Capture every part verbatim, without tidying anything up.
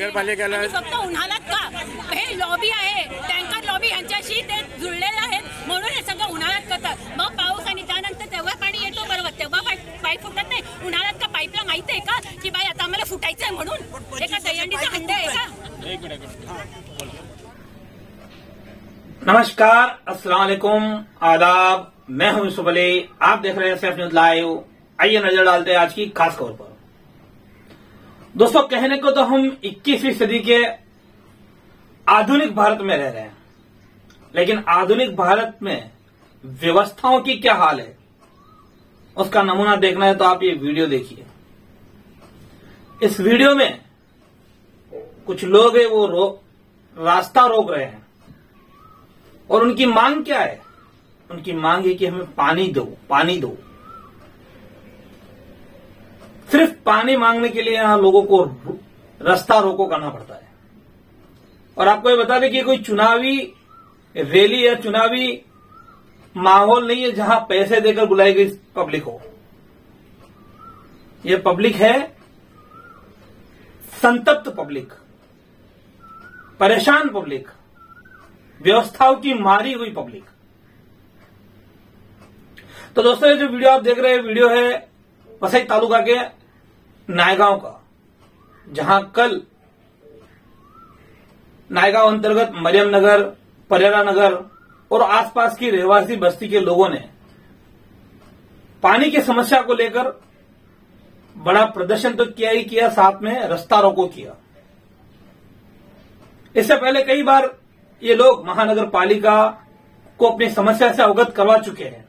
नगरपालिकेला फक्त उन्हाळ्यात का हे लॉबी आहे, टँकर लॉबी यांच्याशी ते जुळलेले आहेत म्हणून हे सगळं उन्हाळ्यात करतात. मग पाऊस आणि त्यानंतर तेव्हा पाणी येतो बरोबर, तेव्हा पाईप फुटत नाही. उन्हाळ्यात का पाईपला माहिती आहे का की बाई आता आम्हाला फुटायचं आहे म्हणून? एका दहीहंडीचा हंडा आहे का? नमस्कार, अस्सलाम वालेकुम, आदाब, मैं हूं यूसुफ अली, आप देख रहे हैं सैफ न्यूज लाइव। आइए नजर डालते हैं आज की खास खबर पर। दोस्तों, कहने को तो हम इक्कीसवीं सदी के आधुनिक भारत में रह रहे हैं, लेकिन आधुनिक भारत में व्यवस्थाओं की क्या हाल है उसका नमूना देखना है तो आप ये वीडियो देखिए। इस वीडियो में कुछ लोग हैं वो रो, रास्ता रोक रहे हैं और उनकी मांग क्या है? उनकी मांग है कि हमें पानी दो, पानी दो। सिर्फ पानी मांगने के लिए यहां लोगों को रास्ता रोको करना पड़ता है। और आपको ये बता दें कि कोई चुनावी रैली या चुनावी माहौल नहीं है जहां पैसे देकर बुलाई गई पब्लिक हो। यह पब्लिक है संतप्त पब्लिक, परेशान पब्लिक, व्यवस्थाओं की मारी हुई पब्लिक। तो दोस्तों, ये जो वीडियो आप देख रहे हैं वीडियो है वसई तालुका के नायगांव का, जहां कल नायगांव अंतर्गत मरियम नगर, परेरा नगर और आसपास की रहवासी बस्ती के लोगों ने पानी की समस्या को लेकर बड़ा प्रदर्शन तो किया ही किया, साथ में रास्ता रोको किया। इससे पहले कई बार ये लोग महानगर पालिका को अपनी समस्या से अवगत करवा चुके हैं,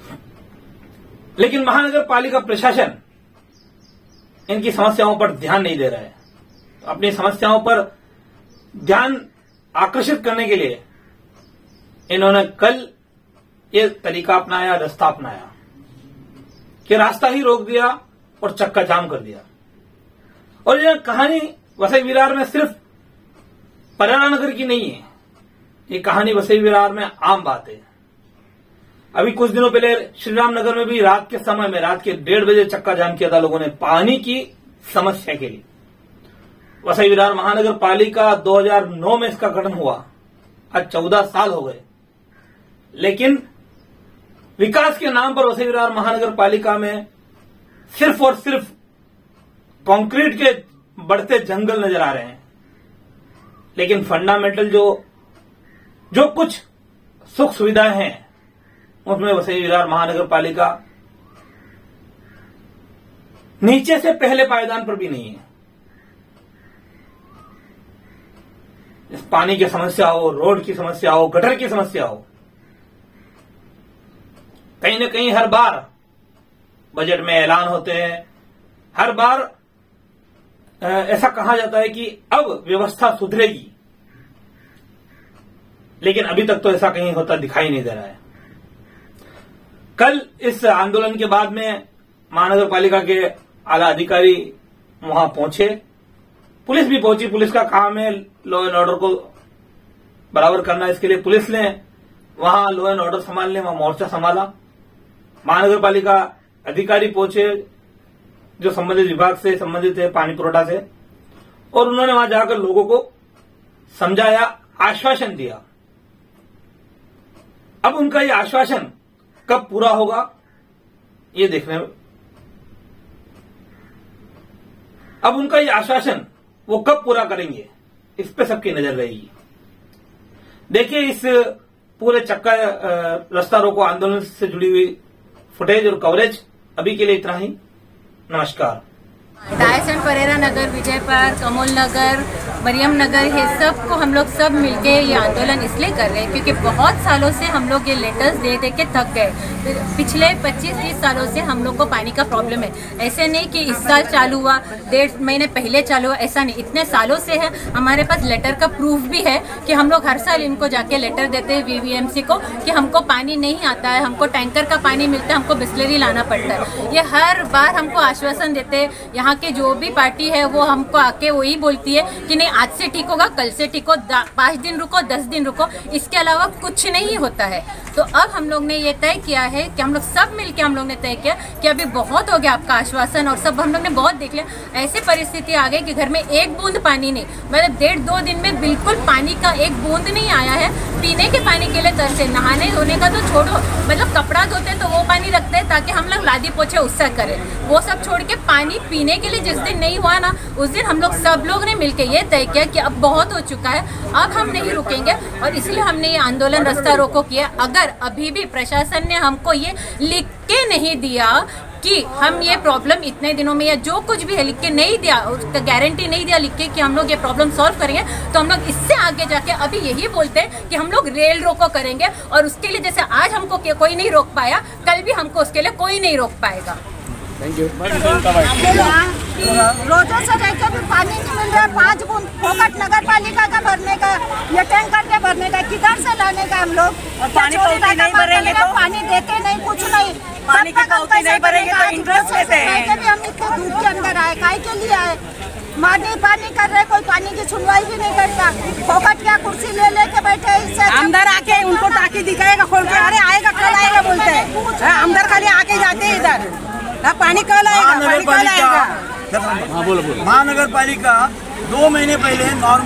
लेकिन महानगर पालिका प्रशासन इनकी समस्याओं पर ध्यान नहीं दे रहा है। तो अपनी समस्याओं पर ध्यान आकर्षित करने के लिए इन्होंने कल ये तरीका अपनाया, रास्ता अपनाया कि रास्ता ही रोक दिया और चक्का जाम कर दिया। और यह कहानी वसई विरार में सिर्फ परेरा नगर की नहीं है, ये कहानी वसई विरार में आम बात है। अभी कुछ दिनों पहले श्रीराम नगर में भी रात के समय में रात के डेढ़ बजे चक्का जाम किया था लोगों ने पानी की समस्या के लिए। वसई विरार महानगर पालिका दो हज़ार नौ में इसका गठन हुआ, आज चौदह साल हो गए, लेकिन विकास के नाम पर वसई विरार महानगर पालिका में सिर्फ और सिर्फ कंक्रीट के बढ़ते जंगल नजर आ रहे हैं। लेकिन फंडामेंटल जो जो कुछ सुख सुविधाएं हैं उसमें वसई विरार महानगर पालिका नीचे से पहले पायदान पर भी नहीं है। इस पानी की समस्या हो, रोड की समस्या हो, गटर की समस्या हो, कहीं न कहीं हर बार बजट में ऐलान होते हैं, हर बार ऐसा कहा जाता है कि अब व्यवस्था सुधरेगी, लेकिन अभी तक तो ऐसा कहीं होता दिखाई नहीं दे रहा है। कल इस आंदोलन के बाद में महानगर पालिका के आला अधिकारी वहां पहुंचे, पुलिस भी पहुंची। पुलिस का काम है लॉ एंड ऑर्डर को बराबर करना, इसके लिए पुलिस ने वहां लॉ एंड ऑर्डर संभालने, वहां मोर्चा संभाला। महानगर पालिका अधिकारी पहुंचे जो संबंधित विभाग से संबंधित है, पानी पुरवठा से, और उन्होंने वहां जाकर लोगों को समझाया, आश्वासन दिया। अब उनका ये आश्वासन कब पूरा होगा ये देखने में, अब उनका ये आश्वासन वो कब पूरा करेंगे इस पे सबकी नजर रहेगी। देखिए इस पूरे चक्का रास्ता रोको आंदोलन से जुड़ी हुई फुटेज और कवरेज। अभी के लिए इतना ही, नमस्कार। डायसन, परेरा नगर, विजय पार्क, कमोल नगर, मरियम नगर, ये सब को हम लोग सब मिलके ये आंदोलन इसलिए कर रहे हैं क्योंकि बहुत सालों से हम लोग ये लेटर्स दे दे के थक गए। पिछले पच्चीस तीस सालों से हम लोग को पानी का प्रॉब्लम है। ऐसे नहीं कि इस साल चालू हुआ, डेढ़ महीने पहले चालू हुआ, ऐसा नहीं, इतने सालों से है। हमारे पास लेटर का प्रूफ भी है कि हम लोग हर साल इनको जाके लेटर देते हैं वीवीएमसी को कि हमको पानी नहीं आता है, हमको टैंकर का पानी मिलता है, हमको बिस्लरी लाना पड़ता है। ये हर बार हमको आश्वासन देते हैं। यहाँ के जो भी पार्टी है वो हमको आके वही बोलती है कि नहीं आज से ठीक होगा, कल से ठीक हो, पाँच दिन रुको, दस दिन रुको, इसके अलावा कुछ नहीं होता है। तो अब हम लोग ने ये तय किया है कि हम लोग सब मिलके हम लोग ने तय किया कि अभी बहुत हो गया आपका आश्वासन और सब हम लोग ने बहुत देख लिया। ऐसी परिस्थिति आ गई कि घर में एक बूंद पानी नहीं, मतलब डेढ़ दो दिन में बिल्कुल पानी का एक बूंद नहीं आया है। पीने के पानी के लिए तरसे, नहाने धोने का तो छोड़ो, मतलब कपड़ा धोते तो वो पानी रखते हैं ताकि हम लोग लादी पोछे उससे करें, वो सब छोड़ के पानी पीने के लिए जिस दिन नहीं हुआ ना, उस दिन हम लोग सब लोग ने मिलकर ये तय किया कि अब बहुत हो चुका है, अब हम नहीं रुकेंगे। और इसलिए हमने ये आंदोलन रास्ता रोको किया। अगर अभी भी प्रशासन ने हमको ये लिख के नहीं दिया कि हम ये प्रॉब्लम इतने दिनों में या जो कुछ भी है लिख के नहीं दिया, उसका गारंटी नहीं दिया लिख के कि हम लोग ये प्रॉब्लम सॉल्व करेंगे, तो हम लोग इससे आगे जाके अभी यही बोलते हैं कि हम लोग रेल रोको करेंगे। और उसके लिए जैसे आज हमको कोई नहीं रोक पाया, कल भी हमको उसके लिए कोई नहीं रोक पाएगा। Thank you. रोजों से रह के भी पानी नहीं मिल रहा है। पाँच बूंद फोकट नगर पालिका का भरने का, ये टैंकर के भरने का, किधर से लाने का हम लोग? पानी पाउती नहीं भरेंगे तो पानी देते नहीं, कुछ नहीं। पानी की पाउती नहीं भरेंगे तो इंटरेस्ट लेते हैं। भी हम इतने धूप के अंदर आए, काय के लिए आए? पानी पानी कर रहे, कोई पानी की सुनवाई भी नहीं करता। फोकट क्या कुर्सी ले लेके बैठे, इससे अंदर आके उनको टाकी दिखाएगा खोल के, अरे आएगा कल आएगा बोलते हैं। अंदर खाली आके जाते हैं इधर, पानी कल आएगा, पानी कल आएगा। हाँ बोलो बोलो। महानगर पालिका दो महीने पहिले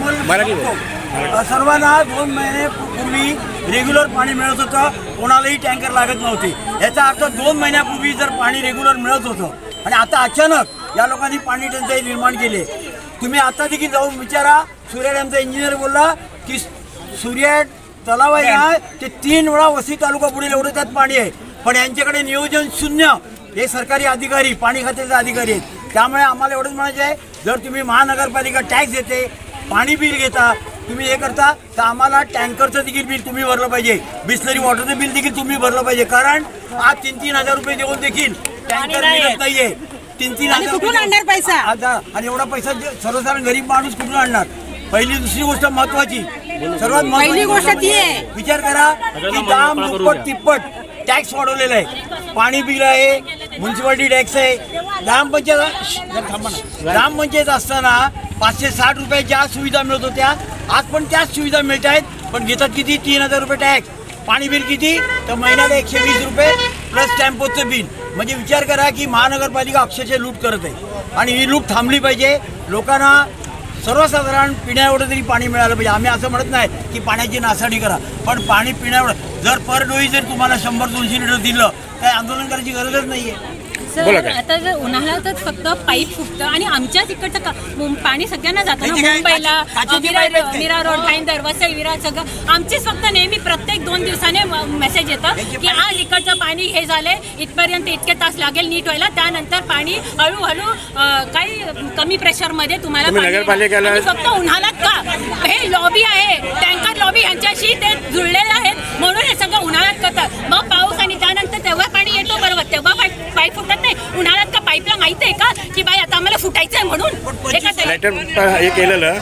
नॉर्मल सर्वांना दोन महिने पूर्वी रेग्युलर पाणी मिळत होतं, कोणालाही टँकर लागत नव्हती। याचा अर्थ दोन महिन्यापूर्वी जर पाणी रेग्युलर मिळत होतं आणि आता अचानक या लोकांनी पाणी टंचाई निर्माण केली। तुम्ही आता देखील जाऊन विचारा, सूर्या डॅमचा इंजिनियर बोलला की सूर्या तलाव आहे ना ते तीन वेळा वसई तालुका पुढे एवढं त्यात पाणी आहे, पण यांच्याकडे नियोजन शून्य। हे सरकारी अधिकारी, पाणी खात्याचे अधिकारी आहेत। त्यामुळे आम्हाला एवढंच म्हणायचं आहे, जर तुम्ही महानगरपालिका टॅक्स देते, पाणी बिल घेता, तुम्ही हे करता, तर आम्हाला टँकरचं देखील बिल तुम्ही भरलं पाहिजे, बिस्लरी वॉटरचं बिल देखील तुम्ही भरलं पाहिजे। कारण आज तीन तीन हजार रुपये देऊन देखील टँकर मिळत नाहीये। तीन तीन हजार कुठून आणणार पैसा आता? आणि एवढा पैसा सर्वसाधारण गरीब माणूस कुठून आणणार? पहिली दुसरी गोष्ट महत्वाची, सर्वात महत्वाची गोष्ट ती आहे, विचार करा की दाम दुप्पट तिप्पट टॅक्स वाढवलेला आहे। पाणी बिल आहे, म्युन्सिपालिटी टॅक्स आहे, ग्रामपंचायत थांबा ना, ग्रामपंचायत असताना पाचशे साठ रुपये ज्या सुविधा मिळत होत्या, आज पण त्याच सुविधा मिळत आहेत, पण घेतात किती? तीन हजार रुपये टॅक्स। पाणी बिल किती? तर महिन्याला एकशे वीस रुपये प्लस टेम्पोचं बिल। म्हणजे विचार करा की महानगरपालिका अक्षरशः लूट करत आहे आणि ही लूट थांबली पाहिजे। लोकांना सर्वसाधारण पिण्याएवढं तरी पाणी मिळालं पाहिजे। आम्ही असं म्हणत नाही की पाण्याची नासाडी करा, पण पाणी पिण्याएवढं जर पर डोई जर तुम्हाला शंभर दोनशे लिटर दिलं तर आंदोलन करायची गरजच नाहीये। सर आता जर उन्हाळ्यातच फक्त पाईप फुटतं आणि आमच्या तिकडचं का पाणी सगळ्यांना जातं ना, मुंबईला, विरार विरार रोड, भाईंदर, वसई, विरार सगळं आमचीच फक्त नेहमी प्रत्येक दोन दिवसाने मेसेज येतं की आज इकडचं पाणी हे झालंय, इथपर्यंत इतके तास लागेल नीट व्हायला, त्यानंतर पाणी हळूहळू काही कमी प्रेशरमध्ये तुम्हाला नगरपालिकेला फक्त उन्हाळ्यात का हे लॉबी आहे, टँकर लॉबी यांच्याशी ते जुळलेले आहेत म्हणून हे सगळं उन्हाळ्यात करतात। मग पाऊस आणि त्यानंतर तेव्हा पाणी येतो बरोबर, तेव्हा पाईप फुटत नाही। उन्हाळ्यात का पाईपला माहिती आहे का की बाई आता आम्हाला फुटायचं आहे म्हणून लेटर हे केलेलं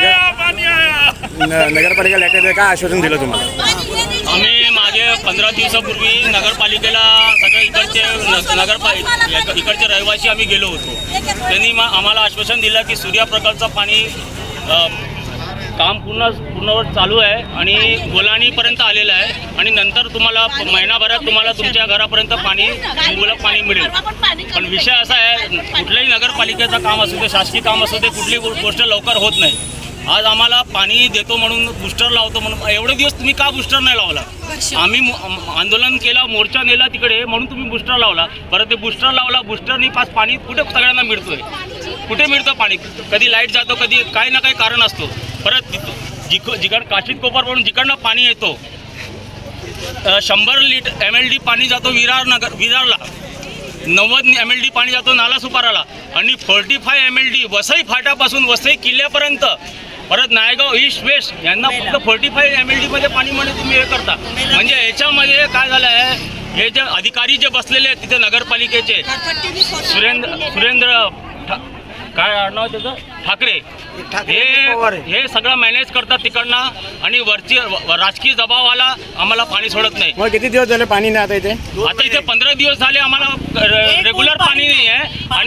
नगर नगरपालिका लेटर काय आश्वासन दिलं तुम्हाला? आम्ही मागे पंधरा दिवसापूर्वी नगरपालिकेला सगळे इकडचे नगरपालिका इकडचे रहिवासी आम्ही गेलो होतो। त्यांनी आम्हाला आश्वासन दिलं की सूर्यप्रकल्पचं पाणी काम पूर्ण पूर्णवर चालू आहे आणि गोलाणीपर्यंत आलेलं आहे आणि नंतर तुम्हाला महिनाभरात तुम्हाला तुमच्या घरापर्यंत पाणी मुबलक पाणी मिळेल। पण विषय असा आहे, कुठल्याही नगरपालिकेचं काम असू दे, शासकीय काम असू दे, कुठली गोष्ट लवकर होत नाही। आज आम्हाला पाणी देतो म्हणून बुस्टर लावतो म्हणून एवढे दिवस तुम्ही का बुस्टर नाही लावला? आम्ही आंदोलन केला, मोर्चा नेला तिकडे म्हणून तुम्ही बुस्टर लावला, परत ते बुस्टर लावला, बुस्टरनी पास पाणी कुठे सगळ्यांना मिळतोय? कुठे मिळतं पाणी? कधी लाईट जातो, कधी काही ना काही कारण असतो। परत जिक जिकड काशीद कोपरवरून जिकडनं पाणी येतो, शंभर लिटर एम एल डी पाणी जातो विरार नगर विरारला, नव्वद एम एल डी पाणी जातो नाला सुपाराला आणि forty five M L D Vasai फाट्यापासून वसई किल्ल्यापर्यंत, परत नायगाव ईस्ट वेस्ट यांना फक्त फोर्टी फाय एम एल डीमध्ये पाणी मध्ये तुम्ही हे करता। म्हणजे याच्यामध्ये काय झालं आहे, हे जे अधिकारी जे बसलेले आहेत तिथे नगरपालिकेचे सुरेंद्र सुरेंद्र काय नाव त्याचं ठाकरे, हे हे सगळं मॅनेज करतात तिकडनं आणि वरची राजकीय दबावाला आम्हाला पाणी सोडत नाही। मग किती दिवस झाले पाणी नाही आता इथे? आता इथे पंधरा दिवस झाले आम्हाला रेग्युलर पाणी नाही आहे आणि दोन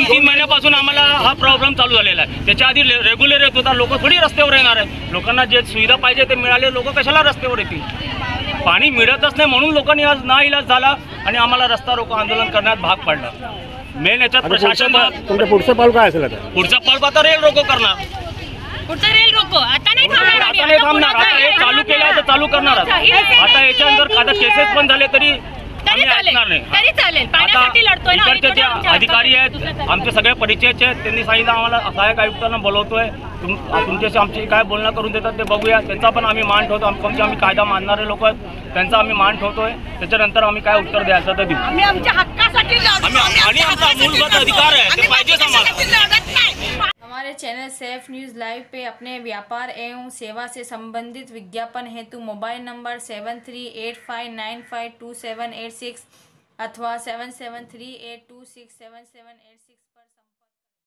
तीन महिन्यापासून आम्हाला हा प्रॉब्लेम चालू झालेला आहे. त्याच्या आधी रेग्युलर येत होता. लोक थोडी रस्त्यावर येणार आहेत. लोकांना जे सुविधा पाहिजे ते मिळाले, लोक कशाला रस्त्यावर येतील. पाणी मिळतच नाही म्हणून लोकांनी आज नाईलाज झाला आणि आम्हाला रस्ता रोको आंदोलन करण्यात भाग पडला. मेन याच्यात प्रशासन तुमचं पुढचं पाऊल काय असेल आता? पुढचा पाऊल आता रेल रोको करणार. पुढचा रेल रोको आता नाही थांबणार आम्ही. आता नाही थांबणार. पुढचा आता हे रेल चालू केलं तर चालू करणार. आता याच्यानंतर आता केसेस पण झाले तरी तरी आम्ही चालेल ऐकणार नाही. तरी चालेल. पाण्यासाठी लढतोय ना आम्ही. इकडचे जे अधिकारी आहेत आमचे सगळे परिचयचे आहेत. त्यांनी सांगितलं आम्हाला सहाय्यक आयुक्तांना बोलवतोय. तुम तुमच्याशी आमची काय बोलणं करून देतात ते बघूया. त्यांचा पण आम्ही मान ठेवतो. आमचे आम्ही कायदा मानणारे लोक आहेत त्यांचा आम्ही मान ठेवतोय. त्याच्यानंतर आम्ही काय उत्तर द्यायचं तर देऊ. आम्ही आमच्या हक्कासाठी आम्ही आणि आमचा मूलभूत अधिकार आहे ते पाहिजेच आम्हाला. हमारे चैनल सेफ न्यूज़ लाइव पे अपने व्यापार एवं सेवा से संबंधित विज्ञापन हेतु mobile number seven three eight five nine five two seven eight six अथवा seven seven three eight two six seven seven eight six